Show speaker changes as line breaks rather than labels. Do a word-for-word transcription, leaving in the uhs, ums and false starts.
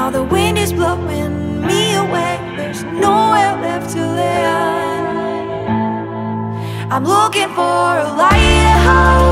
Now the wind is blowing me away, there's nowhere left to land. I'm looking for a lighthouse,